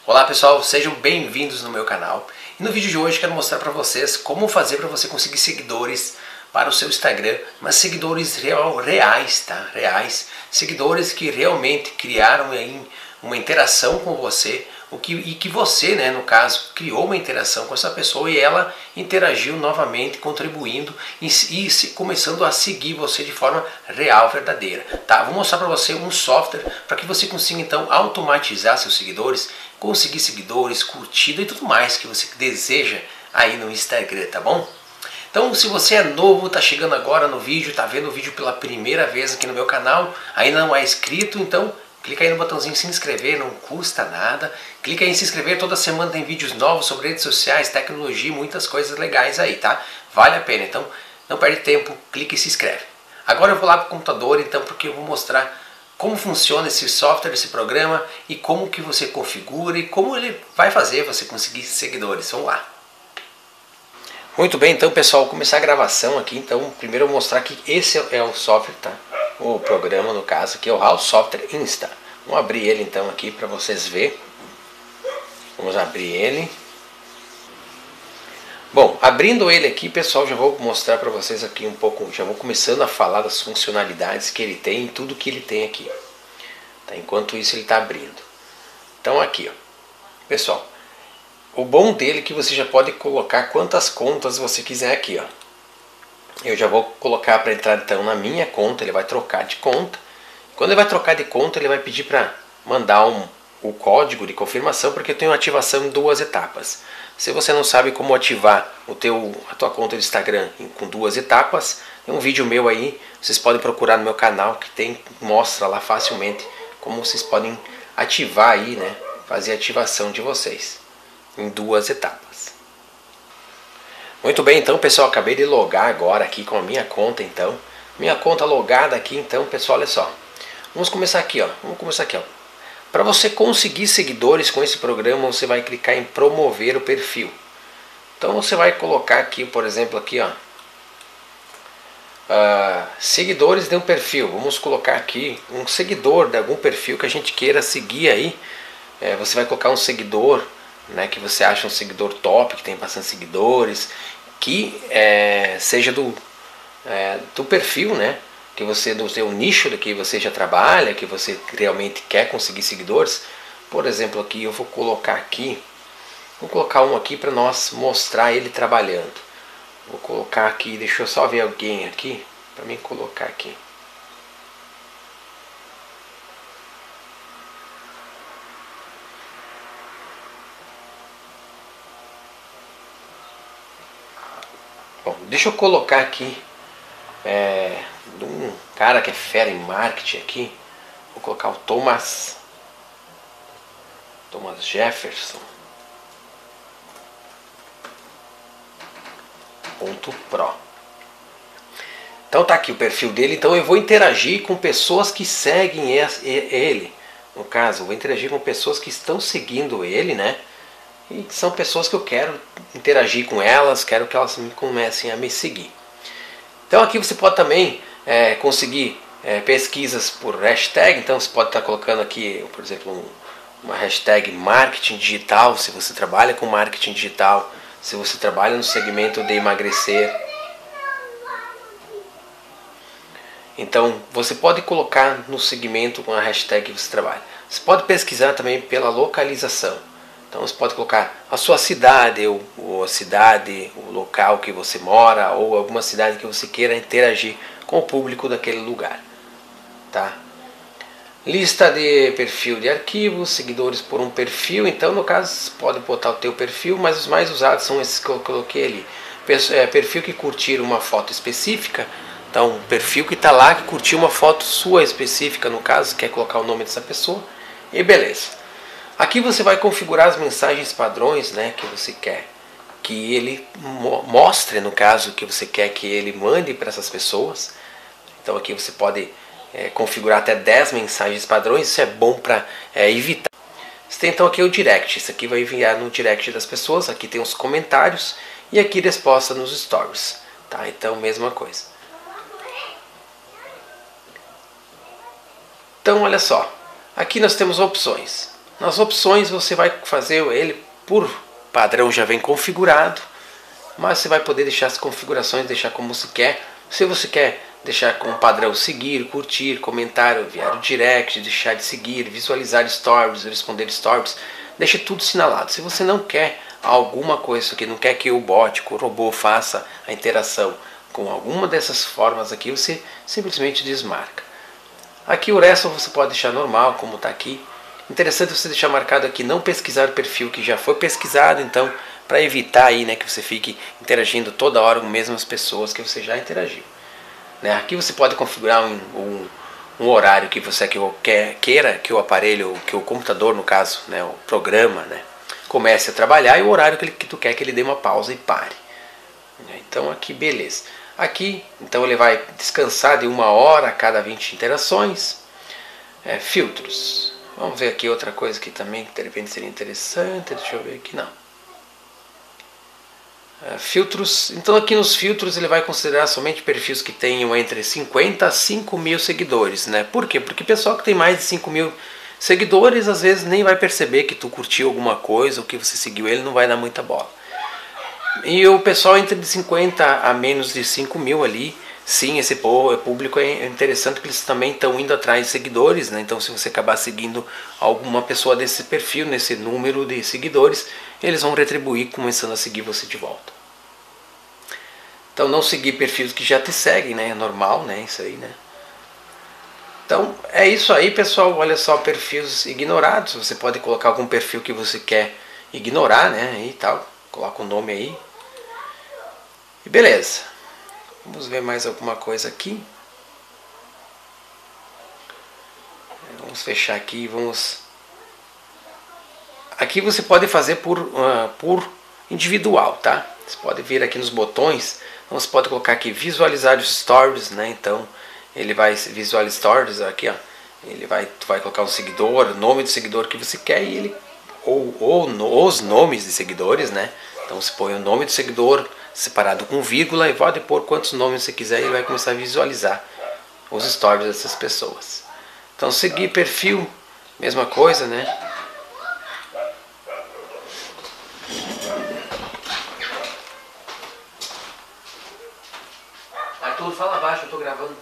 Olá pessoal, sejam bem-vindos no meu canal. E no vídeo de hoje quero mostrar para vocês como fazer para você conseguir seguidores para o seu Instagram, mas seguidores reais, tá? Reais, seguidores que realmente criaram aí uma interação com você, e que você, né, no caso, criou uma interação com essa pessoa e ela interagiu novamente, contribuindo e começando a seguir você de forma real, verdadeira. Tá? Vou mostrar para você um software para que você consiga então automatizar seus seguidores, conseguir seguidores, curtida e tudo mais que você deseja aí no Instagram, tá bom? Então, se você é novo, está chegando agora no vídeo, está vendo o vídeo pela primeira vez aqui no meu canal, ainda não é inscrito, então clica aí no botãozinho se inscrever, não custa nada. Clica aí em se inscrever, toda semana tem vídeos novos sobre redes sociais, tecnologia, muitas coisas legais aí, tá? Vale a pena, então não perde tempo, clica e se inscreve. Agora eu vou lá para o computador, então, porque eu vou mostrar como funciona esse software, esse programa e como que você configura e como ele vai fazer você conseguir seguidores. Vamos lá. Muito bem, então pessoal, vou começar a gravação aqui. Então, primeiro eu vou mostrar que esse é o software, tá? O programa, no caso, que é o HAL Software Insta. Vamos abrir ele então aqui para vocês verem. Vamos abrir ele. Bom, abrindo ele aqui, pessoal, já vou mostrar para vocês aqui um pouco, já vou começando a falar das funcionalidades que ele tem e tudo que ele tem aqui. Tá? Enquanto isso ele está abrindo. Então aqui, ó, pessoal, o bom dele é que você já pode colocar quantas contas você quiser aqui, ó. Eu já vou colocar para entrar então na minha conta, ele vai trocar de conta. Quando ele vai trocar de conta, ele vai pedir para mandar o código de confirmação, porque eu tenho ativação em 2 etapas. Se você não sabe como ativar a tua conta do Instagram com 2 etapas, tem um vídeo meu aí, vocês podem procurar no meu canal que mostra lá facilmente como vocês podem ativar aí, né, fazer a ativação de vocês em 2 etapas. Muito bem, então pessoal, acabei de logar agora aqui com a minha conta, então. Minha conta logada aqui, então, pessoal, olha só. Vamos começar aqui, ó. Para você conseguir seguidores com esse programa, você vai clicar em promover o perfil. Então você vai colocar aqui, por exemplo, aqui, ó. Seguidores de um perfil. Vamos colocar aqui um seguidor de algum perfil que a gente queira seguir aí. Você vai colocar um seguidor, né, que você acha um seguidor top, que tem bastante seguidores, que seja do perfil, né, que você, do seu nicho que você já trabalha, que você realmente quer conseguir seguidores. Por exemplo, aqui eu vou colocar um aqui para nós mostrar ele trabalhando. Vou colocar aqui, deixa eu só ver alguém aqui para mim colocar aqui. Bom, deixa eu colocar aqui um cara que é fera em marketing aqui. Vou colocar o Thomas Jefferson .pro. Então tá aqui o perfil dele. Então eu vou interagir com pessoas que seguem ele. No caso, eu vou interagir com pessoas que estão seguindo ele, né? E são pessoas que eu quero interagir com elas, quero que elas comecem a me seguir. Então aqui você pode também conseguir pesquisas por hashtag. Então você pode estar colocando aqui, por exemplo, uma hashtag marketing digital, se você trabalha com marketing digital, se você trabalha no segmento de emagrecer. Então você pode colocar no segmento com a hashtag que você trabalha. Você pode pesquisar também pela localização. Então você pode colocar a sua cidade, ou a cidade, o local que você mora, ou alguma cidade que você queira interagir com o público daquele lugar. Tá? Lista de perfil de arquivos, seguidores por um perfil. Então no caso você pode botar o teu perfil, mas os mais usados são esses que eu coloquei ali. Perfil que curtir uma foto específica. Então perfil que está lá, que curtiu uma foto sua específica, no caso, quer colocar o nome dessa pessoa. E beleza. Aqui você vai configurar as mensagens padrões, né, que você quer que ele mostre, no caso, que você quer que ele mande para essas pessoas. Então aqui você pode configurar até 10 mensagens padrões. Isso é bom para evitar. Você tem então aqui o direct. Isso aqui vai enviar no direct das pessoas. Aqui tem os comentários e aqui resposta nos stories. Tá? Então mesma coisa. Então olha só. Aqui nós temos opções. Nas opções você vai fazer ele por padrão, já vem configurado, mas você vai poder deixar as configurações, deixar como você quer. Se você quer deixar com padrão seguir, curtir, comentar, enviar o direct, deixar de seguir, visualizar stories, responder stories, deixe tudo sinalado. Se você não quer alguma coisa aqui, não quer que o bot, que o robô faça a interação com alguma dessas formas aqui, você simplesmente desmarca. Aqui o resto você pode deixar normal, como está aqui. Interessante você deixar marcado aqui não pesquisar perfil que já foi pesquisado, então para evitar aí, né, que você fique interagindo toda hora com as mesmas pessoas que você já interagiu. Né? Aqui você pode configurar um horário que você queira que o aparelho, que o computador no caso, né, o programa, né, comece a trabalhar, e o horário que tu quer que ele dê uma pausa e pare. Então aqui beleza. Aqui então ele vai descansar de 1 hora a cada 20 interações. Filtros. Vamos ver aqui outra coisa que também de repente seria interessante. Deixa eu ver aqui, não. Filtros. Então aqui nos filtros ele vai considerar somente perfis que tenham entre 50 a 5 mil seguidores, né? Por quê? Porque o pessoal que tem mais de 5 mil seguidores às vezes nem vai perceber que tu curtiu alguma coisa ou que você seguiu ele, não vai dar muita bola. E o pessoal entre de 50 a menos de 5 mil ali, sim, esse público é interessante, que eles também estão indo atrás de seguidores, né? Então se você acabar seguindo alguma pessoa desse perfil, nesse número de seguidores, eles vão retribuir começando a seguir você de volta. Então não seguir perfis que já te seguem, né? É normal, né? Isso aí, né? Então é isso aí, pessoal. Olha só, perfis ignorados. Você pode colocar algum perfil que você quer ignorar, né? E tal. Coloca o nome aí. E beleza. Vamos ver mais alguma coisa aqui. Vamos fechar aqui. Vamos. Aqui você pode fazer por individual, tá? Você pode vir aqui nos botões. Então você pode colocar aqui visualizar os stories, né? Então ele vai visualizar stories aqui, ó. Tu vai colocar um seguidor, o nome do seguidor que você quer e ele os nomes de seguidores, né? Então você põe o nome do seguidor separado com vírgula e pode pôr quantos nomes você quiser e ele vai começar a visualizar os stories dessas pessoas. Então seguir perfil, mesma coisa, né? Arthur, fala abaixo, eu tô gravando.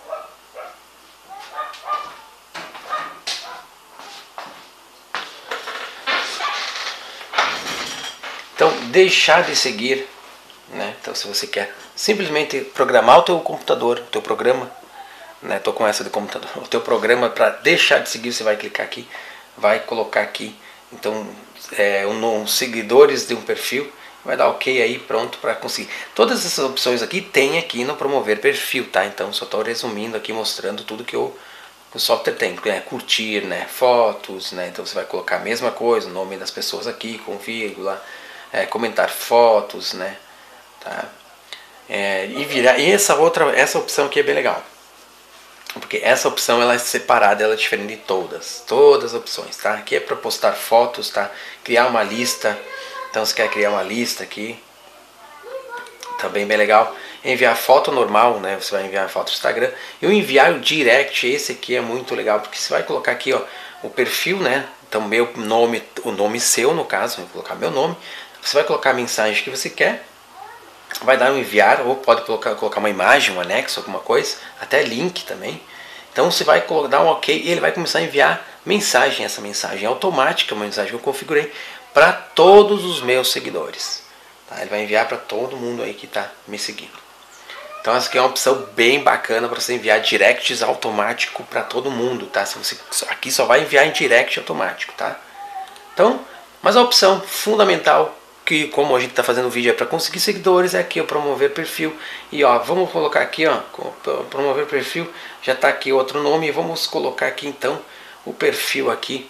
Então, deixar de seguir, né? Então, se você quer simplesmente programar o teu computador, o teu programa, né? Tô com essa de computador. O teu programa para deixar de seguir, você vai clicar aqui, vai colocar aqui, então, seguidores de um perfil, vai dar ok aí, pronto para conseguir. Todas essas opções aqui tem aqui no promover perfil, tá? Então, só estou resumindo aqui, mostrando tudo que o software tem, né? Curtir, né? Fotos, né? Então você vai colocar a mesma coisa, o nome das pessoas aqui, com vírgula, comentar fotos, né? Tá? E essa opção aqui é bem legal, porque essa opção ela é separada, ela é diferente de todas as opções, tá? Aqui é para postar fotos, tá? Criar uma lista, então você quer criar uma lista aqui, também bem legal. Enviar foto normal, né? Você vai enviar foto no Instagram. E o enviar o direct, esse aqui é muito legal, porque você vai colocar aqui, ó, o perfil, né? Então meu nome, o nome seu no caso, eu vou colocar meu nome. Você vai colocar a mensagem que você quer, vai dar um enviar, ou pode colocar uma imagem, um anexo, alguma coisa, até link também. Então você vai dar um ok e ele vai começar a enviar mensagem. Essa mensagem é automática, uma mensagem que eu configurei para todos os meus seguidores. Tá? Ele vai enviar para todo mundo aí que está me seguindo. Então essa aqui é uma opção bem bacana para você enviar directs automático para todo mundo, tá? Aqui só vai enviar em direct automático, tá? Então, mas a opção fundamental, que como a gente está fazendo o vídeo é para conseguir seguidores, é aqui o promover perfil. E ó, vamos colocar aqui, ó, promover perfil, já está aqui outro nome, e vamos colocar aqui então o perfil aqui,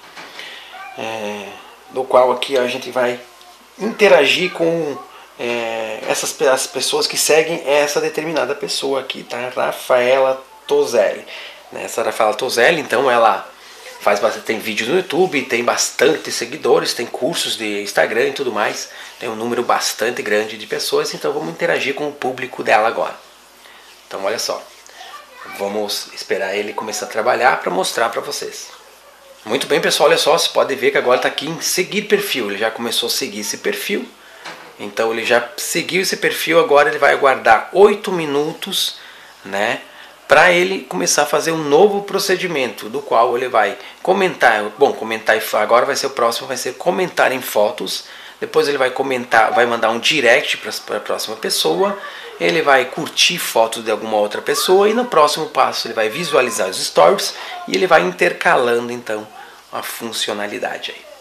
do qual aqui a gente vai interagir com as pessoas que seguem essa determinada pessoa aqui, tá? Rafaela Tozelli. Essa Rafaela Tozelli, então ela tem vídeos no YouTube, tem bastante seguidores, tem cursos de Instagram e tudo mais, tem um número bastante grande de pessoas, então vamos interagir com o público dela agora. Então olha só, vamos esperar ele começar a trabalhar para mostrar para vocês. Muito bem, pessoal, olha só, você pode ver que agora está aqui em seguir perfil. Ele já começou a seguir esse perfil. Então ele já seguiu esse perfil, agora ele vai aguardar 8 minutos, né? Para ele começar a fazer um novo procedimento, do qual ele vai comentar. Bom, comentar agora vai ser o próximo, vai ser comentar em fotos. Depois ele vai comentar, vai mandar um direct para a próxima pessoa. Ele vai curtir fotos de alguma outra pessoa e no próximo passo ele vai visualizar os stories e ele vai intercalando então a funcionalidade aí.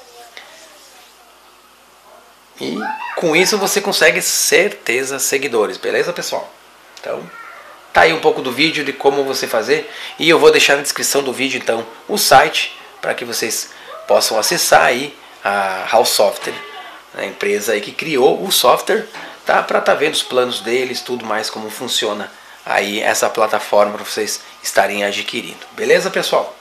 E com isso você consegue certeza seguidores, beleza, pessoal? Então, tá aí um pouco do vídeo de como você fazer e eu vou deixar na descrição do vídeo então o site para que vocês possam acessar aí a House Software, a empresa aí que criou o software, tá? Para estar vendo os planos deles, tudo mais como funciona aí essa plataforma para vocês estarem adquirindo, beleza, pessoal?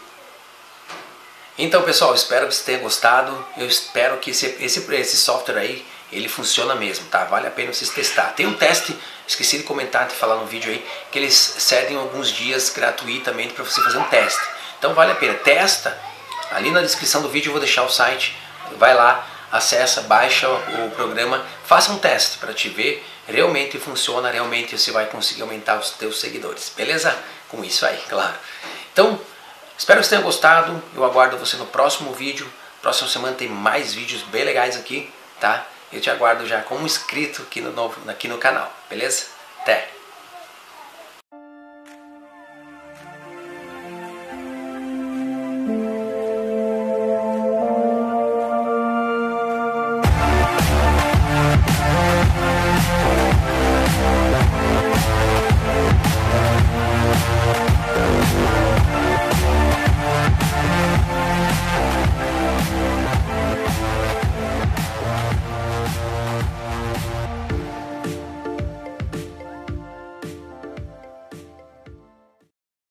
Então, pessoal, espero que você tenha gostado. Eu espero que esse software aí, ele funciona mesmo, tá? Vale a pena vocês testar. Tem um teste, esqueci de comentar, de falar no vídeo aí, que eles cedem alguns dias gratuitamente para você fazer um teste. Então vale a pena, testa. Ali na descrição do vídeo eu vou deixar o site. Vai lá, acessa, baixa o programa, faça um teste para te ver. Realmente funciona, realmente você vai conseguir aumentar os teus seguidores, beleza? Com isso aí, claro. Então, espero que você tenha gostado, eu aguardo você no próximo vídeo. Próxima semana tem mais vídeos bem legais aqui, tá? Eu te aguardo já como inscrito aqui no canal, beleza? Até!